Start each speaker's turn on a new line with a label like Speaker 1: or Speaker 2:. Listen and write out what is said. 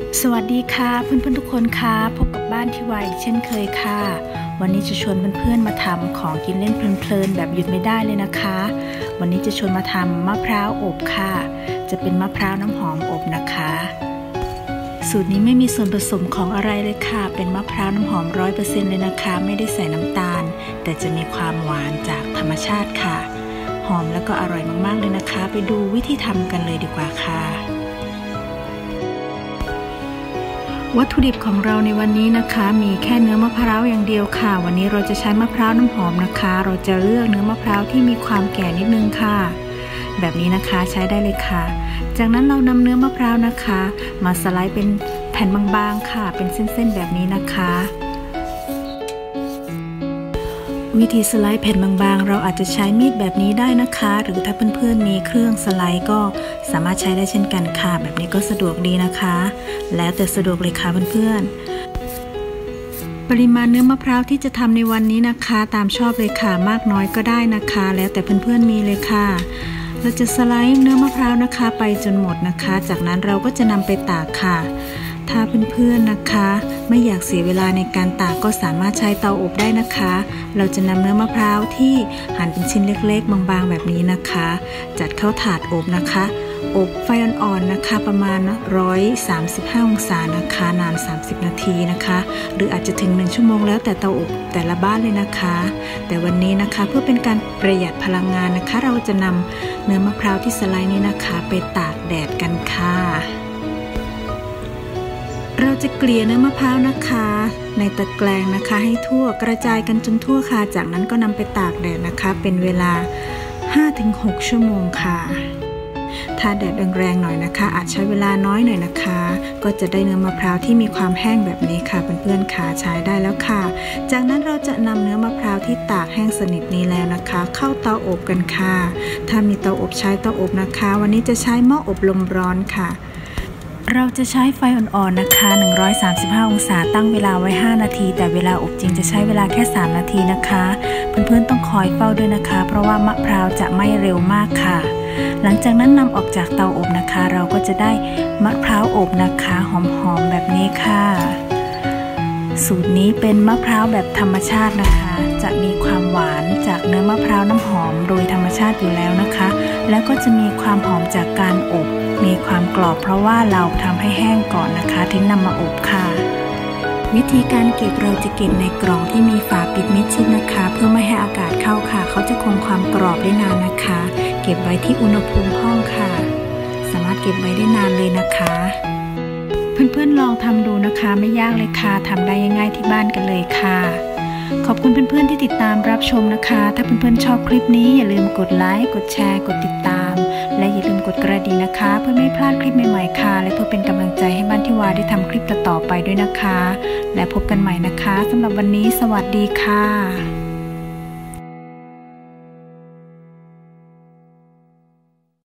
Speaker 1: สวัสดีค่ะเพื่อนๆทุกคนค่ะพบกับบ้านที่วายเช่นเคยค่ะวันนี้จะชวนเพื่อนๆมาทำของกินเล่นเพลินๆแบบหยุดไม่ได้เลยนะคะวันนี้จะชวนมาทำมะพร้าวอบค่ะจะเป็นมะพร้าวน้ำหอมอบนะคะสูตรนี้ไม่มีส่วนผสมของอะไรเลยค่ะเป็นมะพร้าวน้ำหอม 100% เลยนะคะไม่ได้ใส่น้ำตาลแต่จะมีความหวานจากธรรมชาติค่ะหอมแล้วก็อร่อยมากๆเลยนะคะไปดูวิธีทำกันเลยดีกว่าค่ะวัตถุดิบของเราในวันนี้นะคะมีแค่เนื้อมะพร้าวอย่างเดียวค่ะวันนี้เราจะใช้มะพร้าวน้ำหอมนะคะเราจะเลือกเนื้อมะพร้าวที่มีความแก่นิดนึงค่ะแบบนี้นะคะใช้ได้เลยค่ะจากนั้นเรานำเนื้อมะพร้าวนะคะมาสไลด์เป็นแผ่นบางๆค่ะเป็นเส้นๆแบบนี้นะคะวิธีสไลด์แผ่นบางๆเราอาจจะใช้มีดแบบนี้ได้นะคะหรือถ้าเพื่อนๆมีเครื่องสไลด์ก็สามารถใช้ได้เช่นกันค่ะแบบนี้ก็สะดวกดีนะคะแล้วแต่สะดวกเลยค่ะเพื่อนๆปริมาณเนื้อมะพร้าวที่จะทำในวันนี้นะคะตามชอบเลยค่ะมากน้อยก็ได้นะคะแล้วแต่เพื่อนๆมีเลยค่ะเราจะสไลด์เนื้อมะพร้าวนะคะไปจนหมดนะคะจากนั้นเราก็จะนำไปตากค่ะถ้าเพื่อนๆนะคะไม่อยากเสียเวลาในการตากก็สามารถใช้เตาอบได้นะคะเราจะนำเนื้อมะพร้าวที่หั่นเป็นชิ้นเล็กๆบางๆแบบนี้นะคะจัดเข้าถาดอบนะคะอบไฟอ่อนๆนะคะประมาณ135องศานะคะนาน30นาทีนะคะหรืออาจจะถึง1ชั่วโมงแล้วแต่เตาอบแต่ละบ้านเลยนะคะแต่วันนี้นะคะเพื่อเป็นการประหยัดพลังงานนะคะเราจะนำเนื้อมะพร้าวที่สไลด์นี้นะคะไปตากแดดกันค่ะเราจะเกลี่ยเนื้อมะพร้าวนะคะในตะแกรงนะคะให้ทั่วกระจายกันจนทั่วค่ะจากนั้นก็นำไปตากแดดนะคะเป็นเวลา 5-6 ชั่วโมงค่ะถ้าแดดแรงๆหน่อยนะคะอาจใช้เวลาน้อยหน่อยนะคะก็จะได้เนื้อมะพร้าวที่มีความแห้งแบบนี้ค่ะเพื่อนๆค่ะใช้ได้แล้วค่ะจากนั้นเราจะนำเนื้อมะพร้าวที่ตากแห้งสนิทนี้แล้วนะคะเข้าเตาอบกันค่ะถ้ามีเตาอบใช้เตาอบนะคะวันนี้จะใช้หม้ออบลมร้อนค่ะเราจะใช้ไฟอ่อนๆนะคะ135องศาตั้งเวลาไว้5นาทีแต่เวลาอบจริงจะใช้เวลาแค่3นาทีนะคะเพื่อนๆต้องคอยเฝ้าด้วยนะคะเพราะว่ามะพร้าวจะไหม้เร็วมากค่ะหลังจากนั้นนำออกจากเตาอบนะคะเราก็จะได้มะพร้าวอบนะคะหอมๆแบบนี้ค่ะสูตรนี้เป็นมะพร้าวแบบธรรมชาตินะคะจะมีความหวานจากเนื้อมะพร้าวน้ำหอมโดยธรรมชาติอยู่แล้วนะคะแล้วก็จะมีความหอมจากการอบมีความกรอบเพราะว่าเราทำให้แห้งก่อนนะคะถึงนำมาอบค่ะวิธีการเก็บเราจะเก็บในกล่องที่มีฝาปิดมิดชิดนะคะเพื่อไม่ให้อากาศเข้าค่ะเขาจะคงความกรอบได้นานนะคะเก็บไว้ที่อุณหภูมิห้องค่ะสามารถเก็บไว้ได้นานเลยนะคะเพื่อนๆลองทำดูนะคะไม่ยากเลยค่ะทำได้ง่ายๆที่บ้านกันเลยค่ะขอบคุณเพื่อนๆที่ติดตามรับชมนะคะถ้าเพื่อนๆชอบคลิปนี้อย่าลืมกดไลค์กดแชร์กดติดตามและอย่าลืมกดกระดิ่งนะคะเพื่อไม่พลาดคลิปใหม่ๆค่ะและเพื่อเป็นกำลังใจให้บ้านที่วาได้ทำคลิปต่อๆไปด้วยนะคะและพบกันใหม่นะคะสำหรับวันนี้สวัสดีค่ะ